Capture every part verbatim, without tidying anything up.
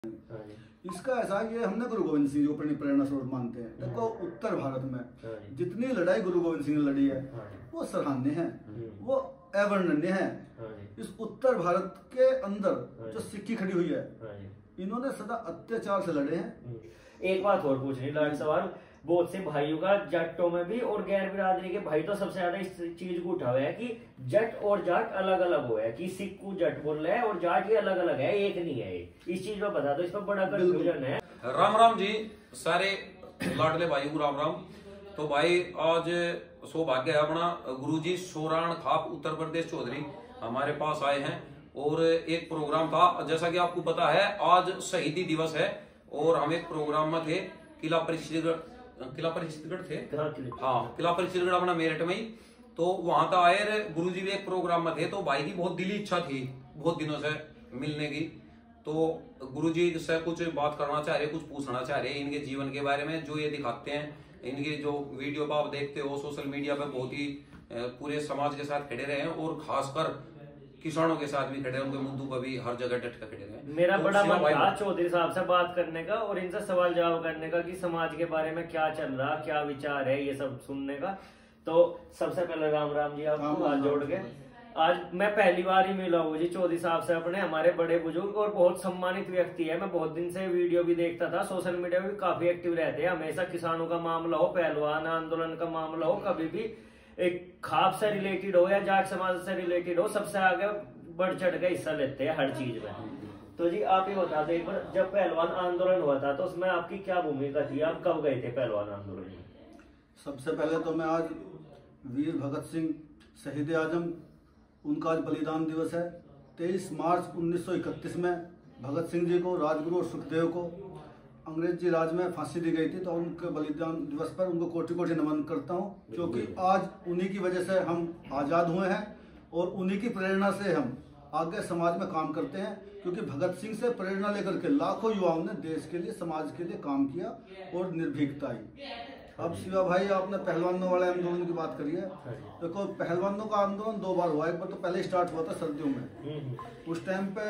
इसका ऐसा है कि हमने गुरु गोविंद सिंह जी को अपनी प्रेरणा स्रोत मानते हैं। देखो उत्तर भारत में जितनी लड़ाई गुरु गोविंद सिंह ने लड़ी है वो सराहनीय है, वो अवर्णनीय है। इस उत्तर भारत के अंदर जो सिक्की खड़ी हुई है, इन्होंने सदा अत्याचार से लड़े हैं। एक बात और पूछनी लास्ट सवाल, बहुत से भाइयों का जट्टों में भी और गैर बिरादरी के भाई तो सबसे ज्यादा इस चीज को उठा हुआ है कि जट और जाट अलग अलग हो है, कि सिख को जट बोल रहे हैं और जाट ये अलग अलग है, एक नहीं है। इस चीज में बता दो, इस पर बड़ा कंफ्यूजन है। राम राम जी, सारे लाडले भाई को राम राम। तो भाई आज सौभाग्य है अपना, गुरुजी सोराण खाप उत्तर प्रदेश चौधरी हमारे पास आए हैं और एक प्रोग्राम था। जैसा कि आपको पता है आज शहीदी दिवस है और हम एक प्रोग्राम में थे, किला परिषदगढ़ किला परिषदगढ़ थे, हाँ किला परिषदगढ़ अपना मेरठ में ही। तो वहां का आए गुरुजी भी एक प्रोग्राम में थे। तो भाई की बहुत दिली इच्छा थी बहुत दिनों से मिलने की। तो गुरुजी से कुछ बात करना चाह रहे, कुछ पूछना चाह रहे इनके जीवन के बारे में, जो ये दिखाते हैं। इनके जो वीडियो आप देखते हो सोशल मीडिया पे, बहुत ही पूरे समाज के साथ खड़े रहे हैं और खासकर किसानों के साथ भी खड़े हैं, उनके मुद्दों पर भी हर जगह डट कर खड़े रहे। मेरा तो बड़ा मन था चौधरी साहब से बात करने का और इनसे सवाल जवाब करने का कि समाज के बारे में क्या चल रहा, क्या विचार है, ये सब सुनने का। तो सबसे पहले राम राम जी, आपको हाथ जोड़ के। आज मैं पहली बार ही मिला हूँ जी चौधरी साहब से, अपने हमारे बड़े बुजुर्ग और बहुत सम्मानित व्यक्ति है। मैं बहुत दिन से वीडियो भी देखता था, सोशल मीडिया में भी काफी एक्टिव रहते हैं। हमेशा किसानों का मामला हो, पहलवान आंदोलन का मामला हो, कभी भी एक खाप से रिलेटेड हो या जाट समाज से रिलेटेड हो, सबसे आगे बढ़ चढ़ के हिस्सा लेते हैं हर चीज में। तो जी आप ही बता दें, जब पहलवान आंदोलन हुआ था तो उसमें आपकी क्या भूमिका थी, आप कब गए थे पहलवान आंदोलन में? सबसे पहले तो मैं आज वीर भगत सिंह शहीद आजम, उनका आज बलिदान दिवस है। तेईस मार्च उन्नीस सौ इकतीस में भगत सिंह जी को, राजगुरु और सुखदेव को अंग्रेजी राज में फांसी दी गई थी। तो उनके बलिदान दिवस पर उनको कोटि कोटि नमन करता हूँ, क्योंकि आज उन्हीं की वजह से हम आज़ाद हुए हैं और उन्हीं की प्रेरणा से हम आगे समाज में काम करते हैं। क्योंकि भगत सिंह से प्रेरणा लेकर के लाखों युवाओं ने देश के लिए, समाज के लिए काम किया और निर्भीकता आई। अब शिवा भाई, आपने पहलवानों वाले आंदोलन की बात करी है। देखो पहलवानों का आंदोलन दो बार हुआ। एक बार तो पहले स्टार्ट हुआ था सर्दियों में, उस टाइम पे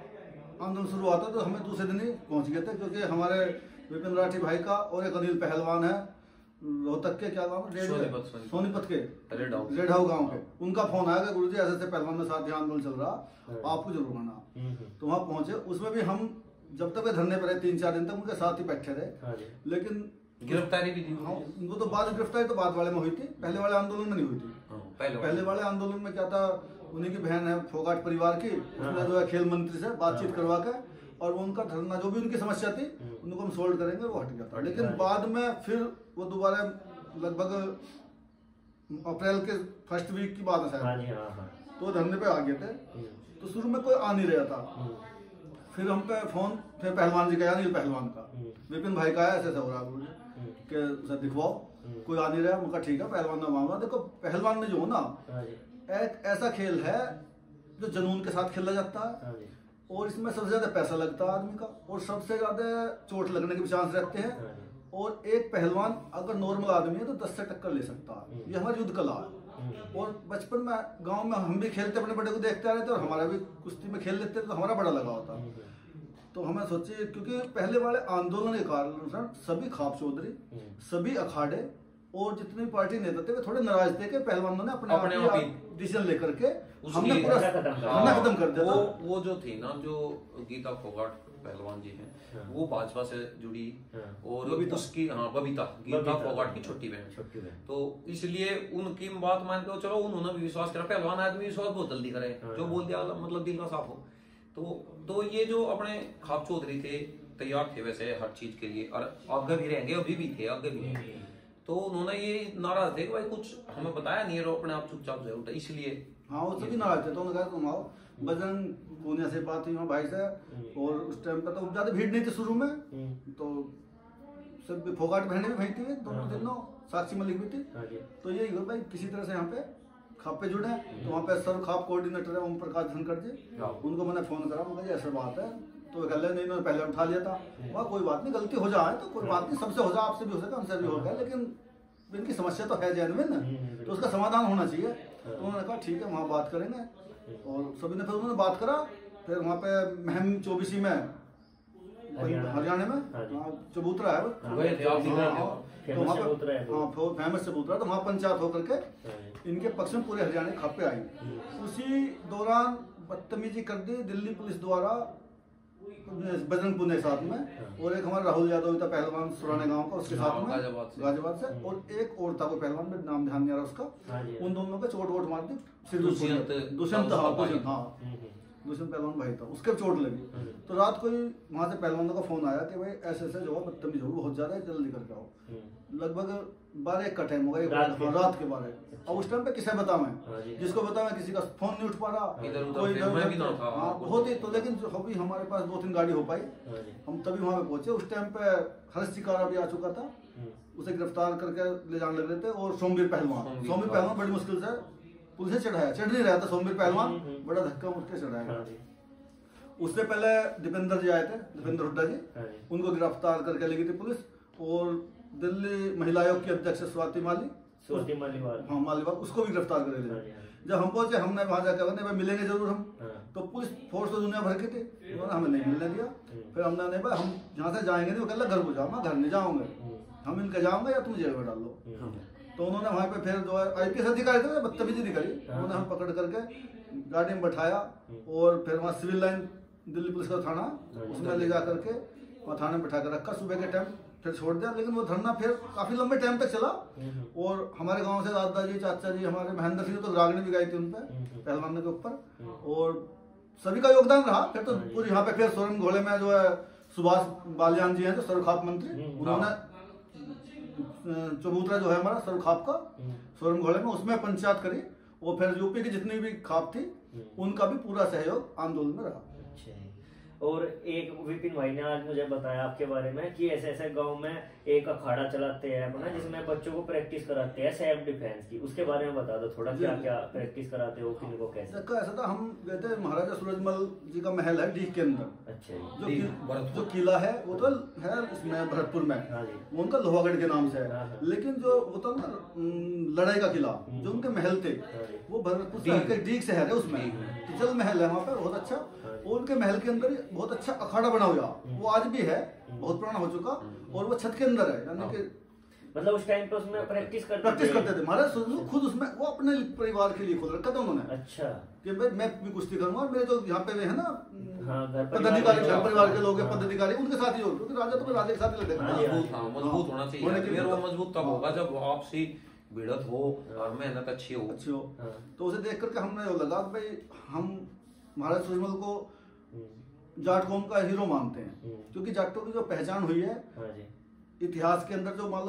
आंदोलन शुरू हुआ था तो हमें दूसरे दिन ही पहुंच गए थे, क्योंकि हमारे विपिन राठी भाई का और एक अनिल पहलवान है रोहतक के, क्या नाम है, सोनीपत के रेड हाउस गाँव के, उनका फोन आया कि गुरुजी ऐसे ऐसे पहलवान में साथ आंदोलन चल रहा, आपको जरूर आना। तो वहाँ पहुंचे। उसमें भी हम जब तक वे धरने पर रहे तीन चार दिन तक उनके साथ ही बैठे रहे। लेकिन गिरफ्तारी भी थी, हाँ वो तो बाद गिरफ्तारी तो बाद वाले में हुई थी, पहले वाले आंदोलन में नहीं हुई थी। पहले, पहले वाले आंदोलन में क्या था, उन्हीं की बहन है फोगाट परिवार की, उसने जो है खेल मंत्री से बातचीत करवा के और वो उनका धरना, जो भी उनकी समस्या थी उनको हम सोल्व करेंगे, वो हट गया था। लेकिन बाद में फिर वो दोबारा लगभग अप्रैल के फर्स्ट वीक की बात है शायद, तो धरने पे आ गए थे। तो शुरू में कोई आ नहीं रहा था, फिर हम पे फोन, फिर पहलवान जी का, अनिल पहलवान का, विपिन भाई का, ऐसे ऐसा हो रहा गुरु के उसे दिखवाओ, कोई आ नहीं रहा। उनका ठीक है, पहलवान का मामला। देखो पहलवान में जो हो ना, एक ऐसा खेल है जो जुनून के साथ खेला जाता है और इसमें सबसे ज्यादा पैसा लगता है आदमी का और सबसे ज्यादा चोट लगने के भी चांस रहते हैं। और एक पहलवान अगर नॉर्मल आदमी है तो दस से टक्कर ले सकता है। ये हमारी युद्ध कला है। और बचपन में गांव में हम भी खेलते, अपने बड़े को देखते आ रहे थे और हमारा भी कुश्ती में खेल लेते थे, तो हमारा बड़ा लगा होता। तो हमें सोचिए, क्योंकि पहले वाले आंदोलन के कारण सभी खाप चौधरी, सभी अखाड़े और जितने भी पार्टी नेता थे वे थोड़े नाराज थे कि पहलवानों ने अपने अपने आप ही डिसीजन लेकर के हमने पूरा धरना खत्म कर दिया। वो, वो जो थी ना, जो गीता फोगाट पहलवान जी हैं, वो भाजपा से जुड़ी और उसकी, हाँ बबीता, गीता फोगाट की छोटी बहन। तो इसलिए उनकी बात मान के चलो, उन्होंने भी विश्वास करा। पहलवान आदमी विश्वास बहुत जल्दी करे, जो बोल दिया मतलब दिल का साफ हो। तो तो ये जो अपने खाप चौधरी थे, तैयार थे वैसे हर चीज के लिए, और आगे भी रहेंगे, अभी भी थे, आगे भी। तो उन्होंने ये नाराज थे कि भाई कुछ हमें बताया नहीं है, अपने आप चुपचाप से उठा, इसलिए। हाँ वो सभी नाराज थे। तो उन्होंने कहा तुम आओ। बजरंग पूनिया से बात हुई भाई से, और उस टाइम पे तो ज्यादा भीड़ नहीं थी शुरू में, तो सब फोगाट बहने भी भाई थी, दोनों तीनों, साक्षी मलिक भी थी। तो यही भाई किसी तरह से यहाँ पे खाप पे जुड़े। तो वहाँ पे सर्व खाप कोऑर्डिनेटर है ओम प्रकाश धनखड़ जी, उनको मैंने फोन करा, मुझे ऐसा बात है। तो कह नहीं, इन्होंने पहले उठा लिया था। वहाँ कोई बात नहीं, गलती हो जाए तो कोई बात नहीं, सबसे हो जाए, आपसे भी हो सके, हमसे भी हो गया, लेकिन इनकी समस्या तो है जेन्युइन, तो उसका समाधान होना चाहिए। तो उन्होंने कहा ठीक है, वहाँ बात करेंगे। और सभी ने फिर उन्होंने बात करा। फिर वहाँ पे महम चौबीसी में हरियाणा में, चबूतरा है वो, तो वहाँ पे हाँ फेमस चबूतरा, तो वहाँ पंचायत होकर के इनके पक्ष में पूरे हरियाणा खापे आई। उसी दौरान बदतमीजी कर दी दिल्ली पुलिस द्वारा बजरंग पुणे के साथ में, और एक हमारा राहुल यादव था पहलवान सुराने गांव का, उसके साथ में गाजियाबाद से, और एक और था कोई पहलवान में नाम ध्यान नहीं आ रहा उसका, उन दोनों पे चोट वोट मार दी। दुष्यंत दुष्यंत हाँ दुष्यंत पहलवान भाई था, उसके चोट लगी। तो रात को ही वहां से पहलवानों का फोन आया कि भाई ऐसे ऐसे जो है बदतमीजी हो बहुत ज्यादा है, जल्दी करके आओ। लगभग बारह एक का टाइम होगा, रात के बारह। और उस टाइम पे किसे बतावें, जिसको बतावें किसी का फोन नहीं उठ पा रहा, कोई हाँ बहुत ही। तो लेकिन अभी हमारे पास दो तीन गाड़ी हो पाई, हम तभी वहां पे पहुंचे। उस टाइम पे हर्ष शिकारा भी आ चुका था, उसे गिरफ्तार करके ले जाने लग रहे थे। और सोमवीर पहलवान सोमवीर पहलवान बड़ी मुश्किल से पुलिस चढ़ाया, चढ़ नहीं रहा था सोमवीर पहलवान, बड़ा धक्का मुक्के चढ़ाया। उससे पहले दीपेंद्र जी आए थे, दीपेंद्र हुड्डा जी, उनको गिरफ्तार करके ले गई थी पुलिस। और दिल्ली महिला आयोग की अध्यक्ष स्वाति माली स्वाति मालीवाल हाँ मालीवाल, उसको भी गिरफ्तार कर लिया। जब हम पहुंचे, हमने वहां जाकर भाई मिलेंगे जरूर हम, तो पुलिस फोर्स तो दुनिया भर की थी, उन्होंने हमें नहीं मिलने दिया। फिर हमने नहीं भाई हम यहाँ से जाएंगे नहीं, वो कहला घर को जाओ, मैं घर नहीं जाऊंगा, हम इनके जाऊंगा या तुम जेल में डाल लो। तो उन्होंने वहां पे फिर जो है आई पी एस अधिकारी थे, बदतमीजी दिखाई, उन्होंने हम पकड़ करके गाड़ी में बैठाया, और फिर वहाँ सिविल लाइन दिल्ली पुलिस का थाना, उसमें ले जा करके वहाँ थाने में बैठा कर रखा। सुबह के टाइम फिर छोड़ दिया, लेकिन वो धरना फिर काफी लंबे टाइम तक चला। और हमारे गांव से दादा जी, चाचा जी, हमारे महेंद्र सिंह तो रागनी भी गाई थी उन पे पहलवान के ऊपर, और सभी का योगदान रहा। फिर तो पूरी यहाँ पे फिर सोरन घोड़े में जो है सुभाष बालियान जी हैं, जो सर्वखाप मंत्री, उन्होंने चबूतरा जो है हमारा सर्वखाप का सोरन घोड़े में, उसमें पंचायत करी। और फिर यूपी की जितनी भी खाप थी उनका भी पूरा सहयोग आंदोलन में रहा। और एक विपिन भाई ने आज मुझे बताया आपके बारे में कि ऐसे ऐसे गांव में एक अखाड़ा चलाते हैं अपना, जिसमें बच्चों को प्रैक्टिस कराते हैं सेल्फ डिफेंस की। उसके बारे में बता दो थोड़ा, क्या क्या प्रैक्टिस कराते हो, किनको कैसे? देखो ऐसा था, हम गए थे महाराजा सूरजमल जी का महल है डीह के अंदर। अच्छा, जो कि, जो किला है वो तो है उसमें भरतपुर में, वो उनका लोहागढ़ के नाम से है। लेकिन जो वो तो ना लड़ाई का किला, जो उनके महल थे वो भरतपुर डीह शहर है, उसमें जल महल है वहाँ पर बहुत अच्छा। और उनके महल के अंदर बहुत अच्छा अखाड़ा बना हुआ, वो आज भी है, बहुत पुराना हो चुका, और वो छत के अंदर है। यानी कि मतलब उस टाइम पे उसमें प्रैक्टिस करते प्रैक्टिस करते थे महाराज खुद उसमें, वो अपने परिवार के लिए खोल रखा था उन्होंने। अच्छा, कि भाई मैं भी कुश्ती करूंगा, और मेरे जो यहाँ पे है ना पदाधिकारी, घर परिवार के लोग हैं पदाधिकारी, उनके साथ ही हो, क्योंकि राजा तो राजा के साथ ही लड़ेगा, मजबूत होना चाहिए। वो मजबूत तब होगा जब आपसी भिड़त हो और मेहनत अच्छी हो अच्छी हो। तो उसे देख करके हमने लगा भाई हम महाराज सूरजमल को जाट कौम का हीरो मानते हैं, क्योंकि जाटों की जो पहचान हुई है इतिहास के अंदर, जो मान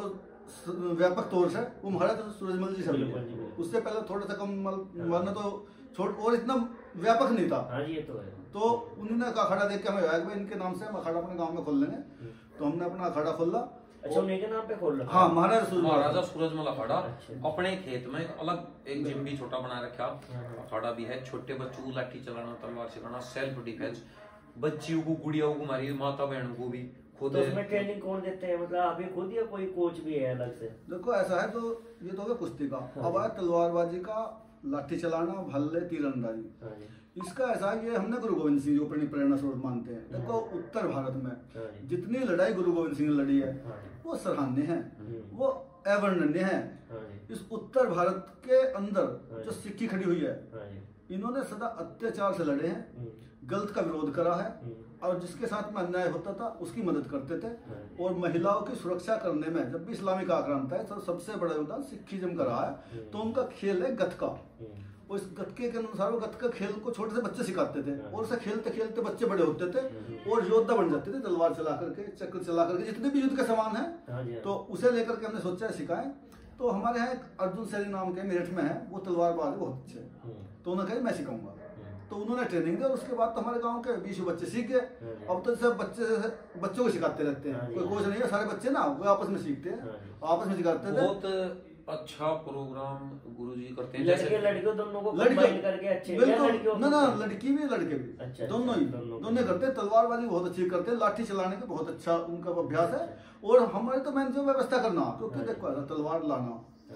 लो व्यापक तौर से, वो महाराज सूरजमल जी से हुई है। उससे पहले थोड़ा सा कम वरना तो छोट और इतना व्यापक नहीं था। हाँ ये तो है। तो उन्होंने अखाड़ा देख के हमें आया कि इनके नाम से हम अखाड़ा अपने गांव में खोल लेंगे। तो हमने अपना अखाड़ा खोला। अच्छा, उन्हीं के नाम पे खोल रखा? हाँ, महाराज महाराजा सूरजमल अखाड़ा। अपने खेत में अलग एक जिम भी छोटा बना रखा, अखाड़ा भी है। छोटे बच्चों को लाठी चलाना, तलवार चलाना, सेल्फ डिफेंस, बच्चियों को, गुड़ियाओं को, हमारी माता बहनों को भी खुद। तो उसमें ट्रेनिंग कौन देते हैं, मतलब आप ही खुद या कोई कोच भी है अलग से? देखो ऐसा है, तो ये तो हो गया कुश्ती का। अब आया तलवारबाजी का, लाठी चलाना, भल्ले, तीरंदाजी। इसका ऐसा ये हमने गुरु गोविंद सिंह जी को प्रेरणा स्रोत मानते हैं। देखो उत्तर भारत में जितनी लड़ाई गुरु गोविंद सिंह ने लड़ी है वो सराहनीय है, वो अवर्णनीय है। इस उत्तर भारत के अंदर जो सिक्की खड़ी हुई है, इन्होंने सदा अत्याचार से लड़े हैं, गलत का विरोध करा है, और जिसके साथ में अन्याय होता था उसकी मदद करते थे। और महिलाओं की सुरक्षा करने में जब भी इस्लामिक आक्रांत है, तो सबसे बड़ा योगदान सिखिज्म का रहा है। तो उनका खेल है गतका। और इस गतके के अनुसार वो गतका खेल को छोटे से बच्चे सिखाते थे, और उसे खेलते खेलते बच्चे बड़े होते थे और योद्धा बन जाते थे, तलवार चला करके, चक्र चला करके, जितने भी युद्ध के सामान है तो उसे लेकर के हमने सोचा है सिखाएं। तो हमारे यहाँ एक अर्जुन सैनी नाम के मेरठ में है, वो तलवारबाज बहुत अच्छे, तो उन्होंने कहा मैं सिखाऊंगा। तो उन्होंने ट्रेनिंग दी, और उसके बाद तो हमारे गांव के बीस बच्चे सीख गए। अब तो सब बच्चे बच्चों को सिखाते रहते हैं, कोई कोच नहीं है, सारे बच्चे ना वो आपस में सीखते हैं, आपस में सिखाते थे। बहुत अच्छा प्रोग्राम गुरुजी करते हैं। लड़के लड़कियों दोनों को कंबाइन करके अच्छे, बिल्कुल ना ना लड़की भी लड़के भी, अच्छा, दोनों ही दोनों करते हैं। तलवारबाजी बहुत अच्छी करते हैं, लाठी चलाने के बहुत अच्छा उनका अभ्यास है। और हमारे तो मैंने जो व्यवस्था करना, क्योंकि देखो तलवार लाना,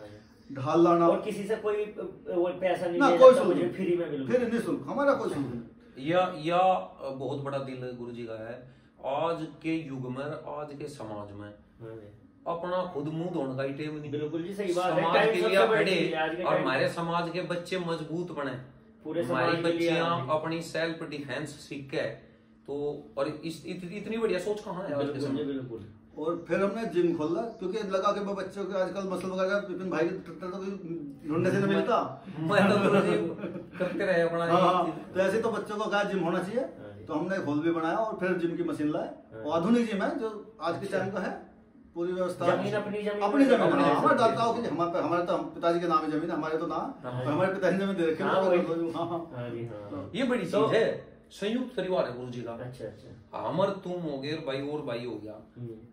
ढाल लाना, और किसी से कोई पैसा नहीं ना, ले कोई जाता, मुझे फ्री में मिल फिर निःशुल्क, हमारा कोई शुल्क नहीं। या या बहुत बड़ा दिल गुरुजी का है। आज के युग में, आज के समाज में अपना खुद मुंह धोने का ही टेम नहीं। बिल्कुल जी, सही बात है। समाज के लिए खड़े और और हमारे समाज के बच्चे मजबूत बने, पूरे हमारी समाज के लिए बच्चियां अपनी सेल्फ डिफेंस सीखे तो। और इस इत, इतनी बढ़िया सोच कहाँ है आज के समय। बिल्कुल। और फिर हमने जिम खोला क्योंकि लगा के बच्चों के आजकल मसल वगैरह विपिन भाई के तो ढूंढने से नहीं मिलता। मैं तो करते रहे अपना। हाँ, तो ऐसे तो बच्चों को क्या जिम होना चाहिए, तो हमने हॉल भी बनाया और फिर जिम की मशीन लाए, और आधुनिक जिम है जो आज के टाइम का है, पूरी व्यवस्था जमीन अपनी जमीन अपनी जमीन हमारे दाता हो कि हमारे हमारे तो पिताजी के नाम है जमीन, हमारे तो ना हमारे पिताजी ने जमीन दे रखी। ये बड़ी चीज है, संयुक्त परिवार है गुरु जी का। अच्छा अच्छा। हमर तुम हो गए भाई और भाई हो गया,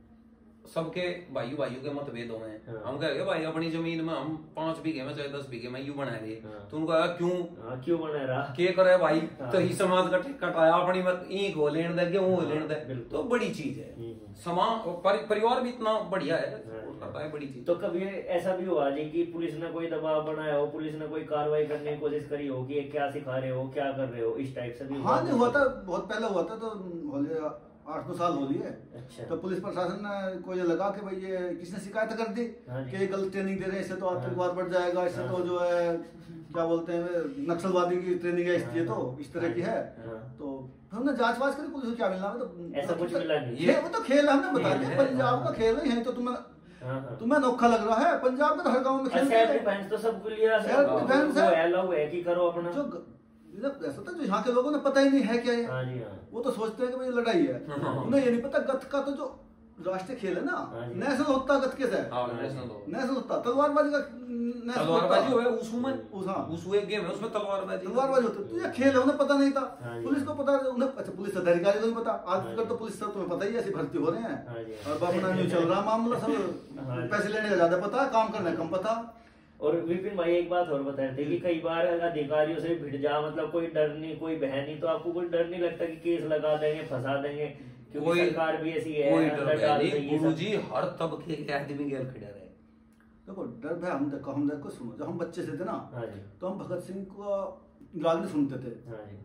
सबके भाइयों भाइयों के मतभेद हो गए। हम कहेंगे भाई अपनी जमीन में हम पांच बीघे में चाहे दस बीघे में यू बना रहे, तो उनको क्यों क्यों बना रहा के करे भाई, तो ही समाज का कटाया अपनी मत ईंट हो लेने दे, गेहूं हो लेने दे, तो बड़ी चीज है। समाज परिवार भी इतना बढ़िया है, करता है बड़ी चीज। तो कभी ऐसा भी हुआ जी कि पुलिस ने कोई दबाव बनाया हो, पुलिस ने कोई कार्रवाई करने की कोशिश करी हो कि ये क्या सिखा रहे हो, क्या कर रहे हो, इस टाइप से भी? हाँ नहीं हुआ था, बहुत पहले हुआ था, तो आठ नौ साल हो लिए। अच्छा। तो पुलिस प्रशासन ने को ये लगा कि भाई ये किसने शिकायत कर दी कि गलत ट्रेनिंग दे रहे हैं, इससे तो आतंकवाद बढ़ जाएगा, इससे तो जो है क्या बोलते हैं नक्सलवादी की ट्रेनिंग है, ये तो इस तरह की है। तो हमने जांच वाच करी, पुलिस को क्या मिलना, तो ऐसा कुछ मिला नहीं। ये वो तो खेल हमने बता दिया, पंजाब का खेल है, तो तुम्हें तुम्हें अनोखा लग रहा है, पंजाब में तो हर गाँव में खेल डिफेंस तो सबके लिए सेल्फ डिफेंस है कि करो अपना। जो ऐसा था जो यहाँ के लोगों ने पता ही नहीं है क्या हाँ जी, है, हाँ। वो तो सोचते हैं कि भाई लड़ाई है, उन्हें ये नहीं पता गत का तो जो राष्ट्रीय खेल है ना, नेशनल होता गत के है, नेशनल होता तलवारबाजी का, तलवारबाजी हुआ उसमें, हाँ उसमें एक गेम है उसमें तलवारबाजी तलवारबाजी होती है। तो ये खेल है, उन्हें पता नहीं था, पुलिस को पता, उन्हें अच्छा पुलिस अधिकारी को नहीं पता। आजकल तो पुलिस सब तुम्हें पता ही है, ऐसी भर्ती हो रहे हैं और अपना न्यू चल रहा मामला, सब पैसे लेने का ज्यादा पता, काम करने कम पता। और विपिन भाई एक बात और बता रहे थे कि कई बार अधिकारियों से भिड़ जा, मतलब कोई डर नहीं, कोई बहन नहीं, तो आपको कोई डर नहीं लगता कि केस लगा देंगे, फंसा देंगे, क्योंकि सरकार भी ऐसी है, कोई डर नहीं। गुरुजी हर तबके के आदमी के खड़े रहे। देखो डर भाई हम देखो हम देखो सुनो, जब हम बच्चे से थे ना, तो हम भगत सिंह को गाली सुनते थे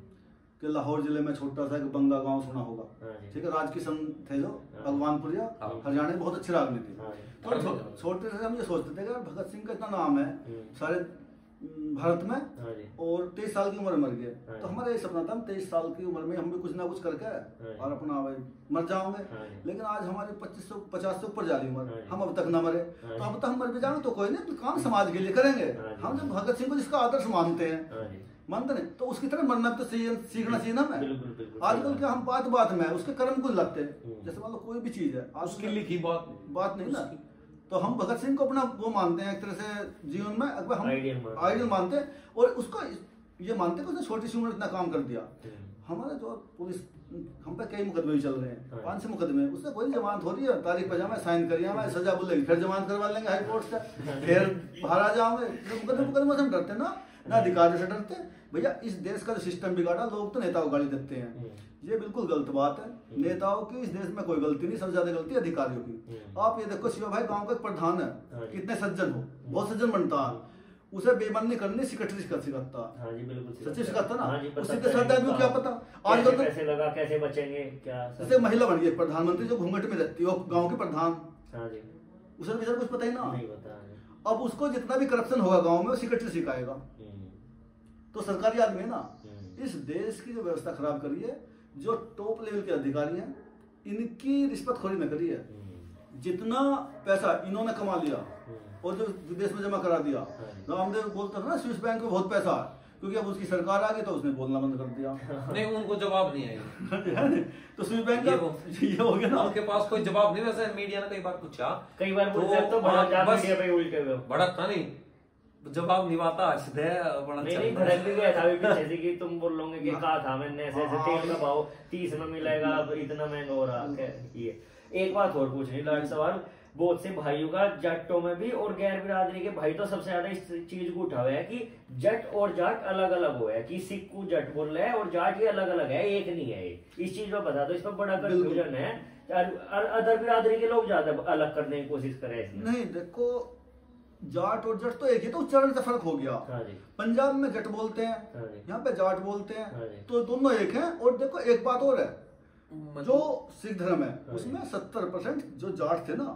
कि लाहौर जिले में छोटा सा एक बंगा गांव सुना होगा, ठीक है, राजकिशन थे जो भगवानपुरिया, हरियाणा में बहुत अच्छे राजनीति थे। तो छोटे से हम ये सोचते थे कि भगत सिंह का इतना नाम है सारे भारत में, और तेईस साल की उम्र में मर गए, तो हमारा ये सपना था हम तेईस साल की उम्र में हम भी कुछ ना कुछ करके और अपना भाई मर जाओगे। लेकिन आज हमारे पच्चीस सौ पचास से ऊपर जा रही उम्र, हम अब तक ना मरे, तो अब तक हम मर भी जाएंगे तो कोई नहीं, काम समाज के लिए करेंगे। हम जब भगत सिंह को जिसका आदर्श मानते हैं, मानते नहीं, तो उसकी तरह मरना भी तो सीखना चाहिए ना। हमें आजकल क्या हम बात बात में उसके कर्म को लगते हैं, जैसे मान लो कोई भी चीज है उसकी लिखी बात बात नहीं ना, तो हम भगत सिंह को अपना वो मानते हैं एक तरह से जीवन में, अगर हम आइडियल मानते हैं, और उसको ये मानते हैं कि उसने छोटी सी उम्र इतना काम कर दिया। हमारा जो पुलिस हम पे कई मुकदमे भी चल रहे हैं, पांच छह मुकदमे, उससे कोई जमानत हो रही है, तारीख पजामा साइन करिए, हमारे सजा बोलेगी, फिर जमानत करवा लेंगे हाई कोर्ट से, फिर बाहर आ जाओगे। मुकदमे मुकदमे से हम डरते ना, ना अधिकारी से डरते। भैया इस देश का जो सिस्टम बिगाड़ा, लोग तो नेताओं को गाली देते हैं, ये बिल्कुल गलत बात है। नेताओं की इस देश में कोई गलती नहीं, सबसे ज्यादा गलती अधिकारियों की। आप ये देखो शिवा भाई गांव का प्रधान है, कितने सज्जन हो, बहुत सज्जन बनता है, उसे बेईमानी करनी सेक्रेटरी कर सिखाता, सचिव सिखाता ना, उसी के साथ आदमी क्या पता आजकल तो कैसे लगा, कैसे बचेंगे क्या। जैसे महिला बन गई प्रधानमंत्री, जो घूंघट में रहती है गाँव के प्रधान, उसे बेचारा कुछ पता ही ना। अब उसको जितना भी करप्शन होगा गाँव में, वो सेक्रेटरी सिखाएगा, तो सरकारी आदमी है ना। इस देश की जो व्यवस्था खराब करी है, जो टॉप लेवल के अधिकारी हैं, इनकी रिश्वतखोरी न करी है। जितना पैसा इन्होंने कमा लिया और जो विदेश में जमा करा दिया, रामदेव बोलता था ना स्विस बैंक में बहुत पैसा है, क्योंकि अब उसकी सरकार आ गई तो उसने बोलना बंद कर दिया। नहीं उनको जवाब नहीं आया तो स्विस बैंक का ये हो गया ना, उनके पास कोई जवाब नहीं। वैसे मीडिया ने कई बार पूछा, कई बार तो बड़ा था नहीं जवाब निभाता हंसते बड़ा नहीं नहीं भड़क भी गया था अभी पीछे से कि तुम बोल लोगे कि कहा था मैंने ऐसे ऐसे तेल का भाव तीस में मिलेगा, अब इतना महंगा हो रहा है। ये एक बात और पूछनी लाट सवाल, बहुत से भाइयों का जट्टों में भी और गैर बिरादरी के भाई तो सबसे ज्यादा इस चीज को उठा हुआ है कि जट और जाट अलग अलग हो है, कि सिख को जट बोल रहे हैं और जाट ये अलग अलग है, एक नहीं है। इस चीज में बता दो, इस पर बड़ा कंफ्यूजन है। अदर बिरादरी के लोग ज्यादा अलग करने की कोशिश कर रहे हैं। नहीं देखो, जाट और जट तो एक ही, तो उच्चारण से फर्क हो गया। पंजाब में जट बोलते हैं, यहाँ पे जाट बोलते हैं, तो दोनों एक हैं। और देखो एक बात और है, जो सिख धर्म है उसमें सत्तर परसेंट जो जाट थे ना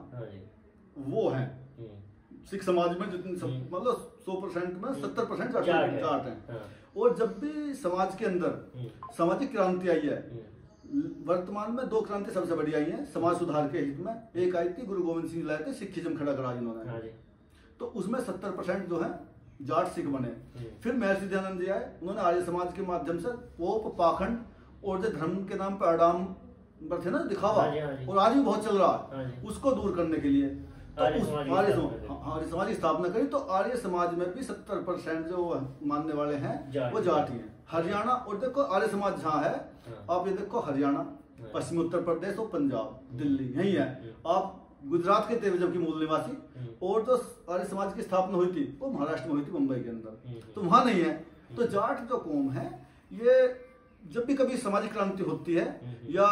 वो हैं। सिख समाज में जितने मतलब सौ परसेंट में सत्तर परसेंट जाट हैं। और जब भी समाज के अंदर सामाजिक क्रांति आई है, वर्तमान में दो क्रांति सबसे बड़ी आई है समाज सुधार के हित में। एक आई थी गुरु गोविंद सिंह लाए थे, सिखिज्म खड़ा करा जिन्होंने, तो उसमें सत्तर परसेंट जो है जाट सिख बने। फिर महर्षि दयानंद जी आए, उन्होंने आर्य समाज के माध्यम से पोप पाखंड और जो धर्म के नाम पर अडाम थे ना दिखावा, और आज भी बहुत चल रहा है, उसको दूर करने के लिए तो आर्य समाज की स्थापना करी। तो आर्य समाज में भी सत्तर परसेंट जो मानने वाले हैं वो जाट ही हैं। हरियाणा और देखो आर्य समाज जहाँ है, आप ये देखो हरियाणा, पश्चिमी उत्तर प्रदेश और पंजाब, दिल्ली यही है। आप गुजरात के थे जबकि मूल निवासी, और जो आर्य समाज की स्थापना हुई थी वो महाराष्ट्र में हुई थी, मुंबई के अंदर, तो वहां नहीं है। तो जाट जो कौम है ये जब भी कभी सामाजिक क्रांति होती है या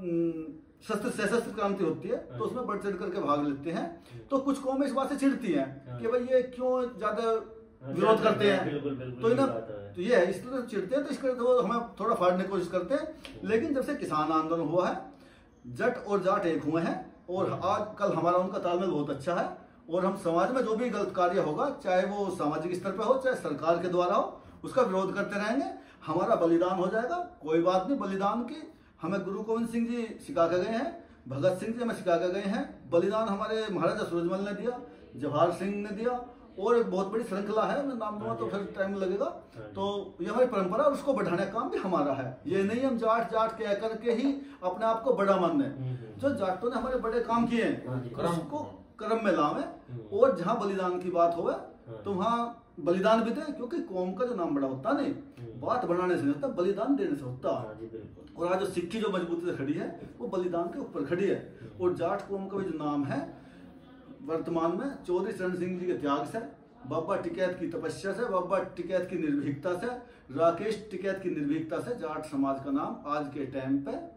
शस्त्र सशस्त्र क्रांति होती है तो उसमें बढ़ चढ़ करके भाग लेते हैं। तो कुछ कौमें इस बात से चिढ़ती हैं कि भाई ये क्यों ज्यादा विरोध करते हैं, बिल्कुल, बिल्कुल, तो इन्हें तो ये है इसलिए चिढ़ते हैं, तो इसके तो हमें थोड़ा फाड़ने की कोशिश करते हैं। लेकिन जब से किसान आंदोलन हुआ है जट और जाट एक हुए हैं, और आज कल हमारा उनका तालमेल बहुत अच्छा है। और हम समाज में जो भी गलत कार्य होगा, चाहे वो सामाजिक स्तर पर हो चाहे सरकार के द्वारा हो, उसका विरोध करते रहेंगे। हमारा बलिदान हो जाएगा, कोई बात नहीं। बलिदान की हमें गुरु गोविंद सिंह जी सिखा के गए हैं, भगत सिंह जी हमें सिखा के गए हैं। बलिदान हमारे महाराजा सूरजमल ने दिया, जवाहर सिंह ने दिया, और एक बहुत बड़ी श्रृंखला है, मैं नाम दूंगा तो फिर टाइम लगेगा। तो ये हमारी परंपरा, और उसको बढ़ाने का काम भी हमारा है। ये नहीं हम जाट जाट कह करके ही अपने आप को बड़ा मानने। जो जाटों ने हमारे बड़े काम किए हैं उसको कर्म में लावे, और जहाँ बलिदान की बात हो तो वहाँ बलिदान भी दें, क्योंकि कौम का जो नाम बड़ा होता नहीं, बात बनाने से नहीं होता, बलिदान देने से होता। और आज जो सिक्की जो मजबूती से खड़ी है वो बलिदान के ऊपर खड़ी है। और जाट कौम का भी जो नाम है वर्तमान में चौधरी चरण सिंह जी के त्याग से, बाबा टिकैत की तपस्या से, बाबा टिकैत की निर्भीकता से, राकेश टिकैत की निर्भीकता से जाट समाज का नाम आज के टाइम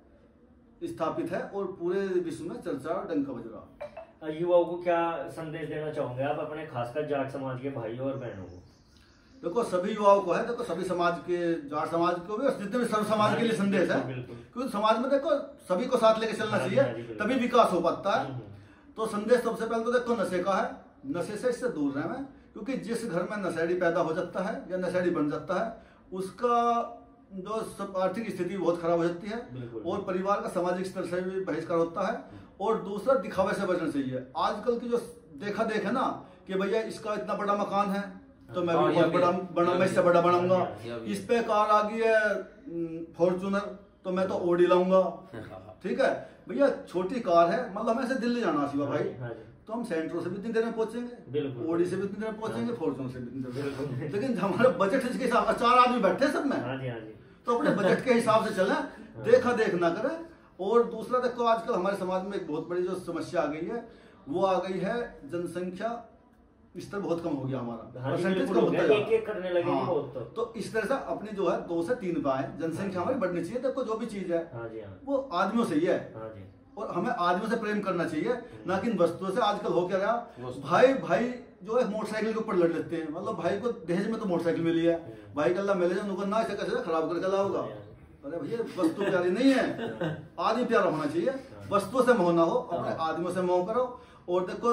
पे स्थापित है और पूरे विश्व में चर्चा डंका बज रहा। युवाओं को क्या संदेश देना चाहोगे आप अपने खासकर जाट समाज के भाइयों और बहनों को? देखो सभी युवाओं को है, देखो सभी समाज के, जाट समाज को भी और जितने भी सर्व समाज के लिए संदेश है, क्योंकि समाज में देखो सभी को साथ लेके चलना चाहिए, तभी विकास हो पाता है। तो संदेश सबसे पहले तो देखो नशे का है, नशे से इससे दूर रहें, क्योंकि जिस घर में नशेड़ी पैदा हो जाता है या नशेड़ी बन जाता है उसका जो सब आर्थिक स्थिति बहुत खराब हो जाती है, और परिवार का सामाजिक स्तर से भी बहिष्कार होता है। और दूसरा दिखावे से बचना चाहिए। आजकल की जो देखा देख है ना कि भैया इसका इतना बड़ा मकान है तो मैं भी बहुत बड़ा बना मैं इससे बड़ा बनाऊंगा, इस पे कार आ गई है फॉर्च्यूनर तो मैं तो ओडी लाऊंगा। ठीक है भैया, छोटी कार है, मतलब हमें से दिल्ली जाना शिवा भाई, तो हम सेंट्रो से भी इतनी देर में पहुंचेंगे, ओडी से भी इतनी देर में पहुंचेंगे, फॉर्च्यूनर से भी इतनी देर में। लेकिन हमारे बजट के हिसाब से चार आदमी बैठे सब में, तो अपने बजट के हिसाब से चलें, देखा देख ना करें। और दूसरा देखो आजकल हमारे समाज में एक बहुत बड़ी जो समस्या आ गई है वो आ गई है जनसंख्या स्तर बहुत कम हो गया हमारा, परसेंटेज कम होता है, एक एक करने लगे हाँ, बहुत तो।, तो इस तरह से अपनी जो है दो से तीन पाए जनसंख्या हमारी बढ़नी चाहिए। देखो जो भी चीज है वो आदमियों से ही है, और हमें आदमियों से प्रेम करना चाहिए, ना कि वस्तुओं से। आजकल हो क्या रहा, भाई भाई जो है मोटरसाइकिल के ऊपर लड़ लेते हैं, मतलब भाई को दहेज में तो मोटरसाइकिल मिली है, भाई कल्ला मिले जाए ना इसे कैसे खराब करके लाओगा। अरे भैया वस्तु प्यारी नहीं है, आदमी प्यारा होना चाहिए, वस्तुओं से मोह ना हो, अपने आदमियों से मोह करो। और देखो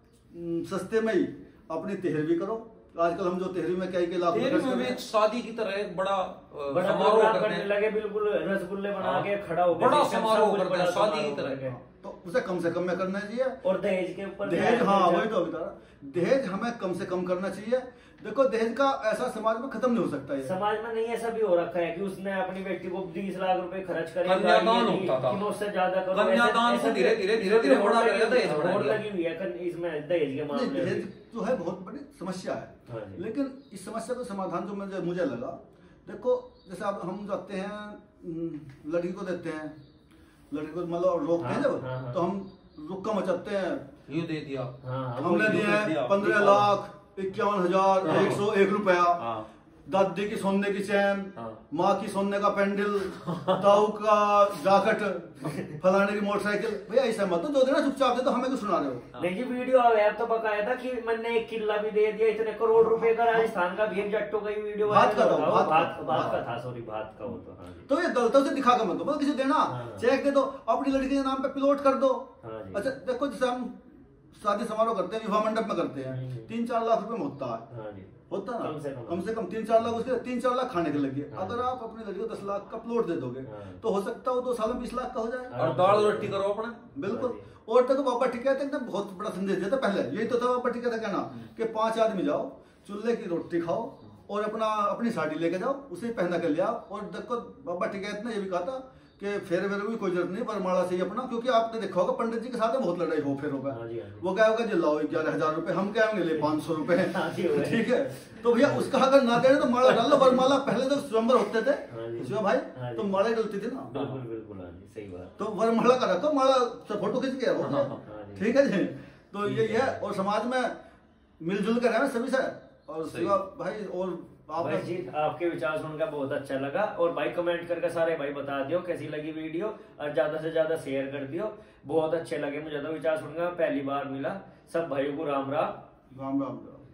सस्ते में ही अपनी तेहरी भी करो। आजकल हम जो तेहरी में क्या लाख में शादी की तरह एक बड़ा बड़ा समारोह करने लगे, बिल्कुल रसगुल्ले बना के खड़ा हो बड़ा समारोह करते हैं शादी की तरह, तो उसे कम से कम में करना चाहिए। और दहेज के ऊपर दहेज, हाँ वही तो अभी दहेज हमें कम से कम करना चाहिए। देखो दहेज का ऐसा समाज में खत्म नहीं हो सकता है, समाज में नहीं ऐसा भी हो रखा है कि उसने अपनी बेटी को बीस लाख रुपए खर्च करे, कन्यादान होता था, उससे ज्यादा करो, कन्यादान से धीरे धीरे धीरे धीरे बढ़ा गया, दहेज बढ़ लगी हुई है इसमें दहेज के मामले। दहेज जो है बहुत बड़ी समस्या है, लेकिन इस समस्या का समाधान जो मुझे मुझे लगा, देखो जैसे अब हम जाते हैं लड़की को देते हैं, लड़की को मतलब रोकते हैं जब, तो हम रुक्का मचाते हैं, ये दे दिया हमने दिया पंद्रह लाख इक्यावन हजार एक सौ एक रुपया। दादी की सोने की चैन, हाँ। माँ की सोने का पेंडल, ताऊ का जाकट, फलाने की मोटरसाइकिल। भैया ऐसा मत तो जो देना चुपचाप दे, तो हमें क्यों सुना रहे हो? देखिए वीडियो आ गया तो बकाया था कि मैंने एक किला भी दे दिया, इतने करोड़ रुपए का राजस्थान का भीम जट्टो का वीडियो भात का था, भात भात भात का था, सॉरी भात का वो तो। हाँ जी। तो ये गलतों से दिखा कर मत दो, मतलब किसी देना चेक दे दो, अपनी लड़की के नाम पे प्लॉट कर दो। हाँ जी। अच्छा देखो, जैसे हम शादी समारोह करते हैं, विवाह मंडप में करते हैं, तीन चार लाख रुपए में होता है, हाँ जी। होता ना, कम से कम कम से कम तीन चार लाख, उसके तीन चार लाख खाने के लगे। अगर आप अपनी लड़की को दस लाख का प्लॉट दे दोगे तो हो सकता है दो साल में बीस लाख का हो जाए। और दाल रोटी करो अपने, बिल्कुल। और तक बाबा टिका था एकदम बहुत बड़ा संदेश देता पहले, यही तो था बाबा टिका था कहना कि पांच आदमी जाओ, चूल्हे की रोटी खाओ और अपना अपनी साड़ी लेके जाओ, उसे पहना के ले आओ। और देखो बाबा टिकैत ने ये भी कहा था कि फेरे वेरे भी कोई जरूरत नहीं, वरमाला से ही अपना, क्योंकि आपने देखा होगा पंडित जी के साथ में बहुत लड़ाई हो फेर होगा, वो क्या होगा, जो लाओ ग्यारह हजार रुपए, हम क्या होंगे ले पांच सौ रुपए, ठीक है। तो भैया उसका अगर ना दे तो माला डाल लो, वरमाला पहले तो स्वयंवर होते थे शिवा भाई, तो माला डलती थी ना, बिल्कुल बिल्कुल सही बात। तो वरमाला का रखो, माला से फोटो खींच के हो, ठीक है जी। तो ये है, और समाज में मिलजुल कर रहे हैं सभी से। और शिवा भाई और भाई जी आपके विचार सुनकर बहुत अच्छा लगा, और भाई कमेंट करके सारे भाई बता दियो कैसी लगी वीडियो, और ज्यादा से ज्यादा शेयर कर दियो। बहुत अच्छे लगे मुझे तो विचार सुनकर, पहली बार मिला। सब भाइयों को राम राम राम राम।